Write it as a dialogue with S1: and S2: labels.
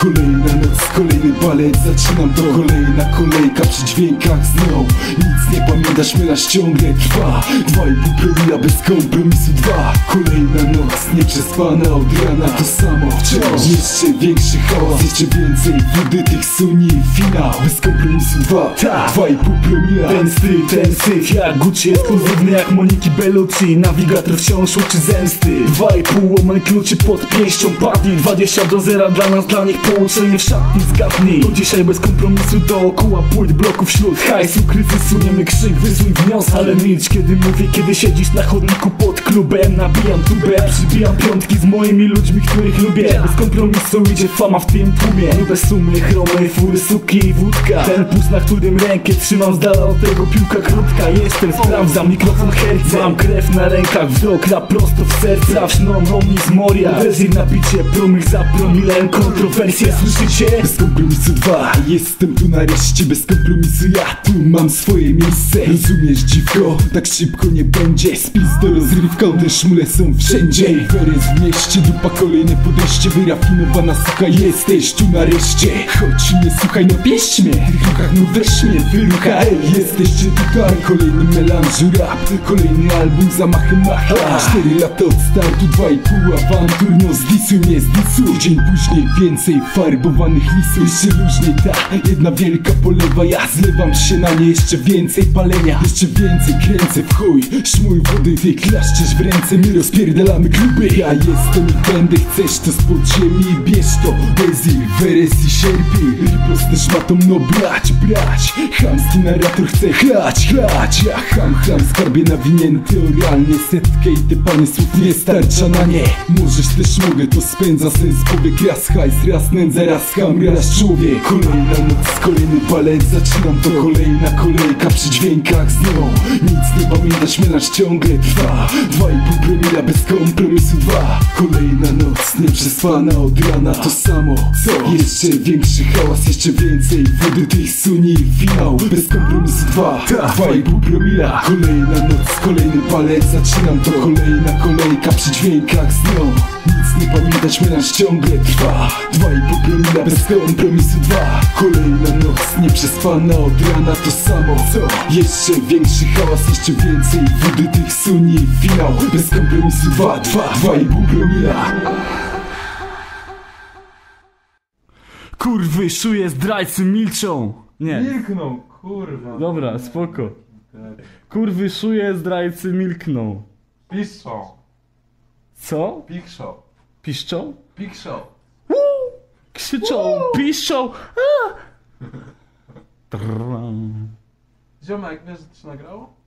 S1: Kolejna noc, kolejny balet, zaczynam to. Kolejna kolejka przy dźwiękach z nią. Nic nie pamiętasz, melanż ciągle trwa. 2,5 promila bez kompromisu 2. Kolejna noc, nieprzespana od rana. To samo wciąż, jeszcze większy hałas, jeszcze więcej wody tych suni. Finał, bez kompromisu 2. 2,5 promila.
S2: Ten styl, ten syf, jak Gucci, ekskluzywny jak Moniki Bellucci. Nawigator wciąż uczy zemsty. 2,5 łamań kluczy pod pięścią padli. 20 do 0 dla nas, dla nich połączenie w szatni. Zgadnij, to dzisiaj bez kompromisu dookoła płyt bloków wśród hajsu, kryzysu. Niemy krzyk, wysuń wniosek, ale milcz kiedy mówię, kiedy siedzisz na chodniku pod klubem. Nabijam tubę, przybijam piątki z moimi ludźmi, których lubię. Bez kompromisu idzie fama w tym tłumie. Grube sumy, chromy, fury, suki i wódka. Ten puls, na którym rękę trzymam z dala od tego piłka krótka. Jestem, sprawdzam mikrofon herce. Mam krew na rękach, wzrok rap prosto w serca. Wsznon omnis moria, wezir na bicie, promil za promilem, kontrowersje, słyszycie?
S1: Bez kompromisu 2, jestem tu nareszcie. Bez kompromisu ja tu mam swoje miejsce. Rozumiesz, dziwko? Tak szybko nie będzie. Spis to rozrywka, te szmule są wszędzie. Weres w mieście, dupa kolejne podejście. Wyrafinowana suka, jesteś tu nareszcie. Chodź mnie, słuchaj, no pieść mnie. W tych ruchach, no weź mnie, wyrucha, jesteście tutaj. Kolejny melanżu rap, kolejny album zamachem macha. 4 lata od startu, 2,5 awantur. No zdisuj mnie, zdisuj. Dzień później więcej farbowanych lisów. Jeszcze różniej ta jedna wielka polewa. Ja zlewam się na nie, jeszcze więcej palenia. Jeszcze więcej kręcę w chuj. Szmuj wody, ty klaszczesz w ręce. My rozpierdalamy kluby. Ja jestem i będę, chcesz to z podziemi. Bierz to, Wezir, Weres i sierpy. Riposte szmatą, no brać, brać. Chamski narrator chce chlać, chlać. Ja cham, skarbie nawinięty oralnie. Setkę i te panie słów nie starcza na nie. Możesz też, mogę, to spędza sens powiek. Raz hajs, raz nędza, raz ham, raz człowiek. Kolejna noc, kolejny balet, zaczynam to. Kolejna kolejka przy dźwiękach z nią. Nic nie pamiętasz, melanż ciągle trwa. 2,5 promila bez kompromisu 2. Kolejna noc, nieprzespana od rana. To samo, co? Jeszcze większy hałas, jeszcze więcej wody tych suni. Finał, bez kompromisu 2. 2,5 promila. Kolejna noc, kolejny balet, zaczynam to. Kolejna kolejka przy dźwiękach z nią. Nic nie pamiętać, melanż ciągle trwa. 2,5 promila bez kompromisu 2. Kolejna noc, nieprzespana od rana. To samo, co? Jeszcze większy hałas, jeszcze więcej wody tych suni. Finał, bez kompromisu 2. 2,5 promila.
S2: Kurwy, szuje, zdrajcy milczą. Nie.
S3: Milknął, kurwa.
S2: Dobra, spoko. Kurwy, szuje, zdrajcy milkną.
S3: Piszczą.
S2: Co?
S3: Pikszą.
S2: Piszczą?
S3: Pikszą.
S2: Krzyczą, piszczą.
S3: Ziomek, wiesz, że to się nagrało?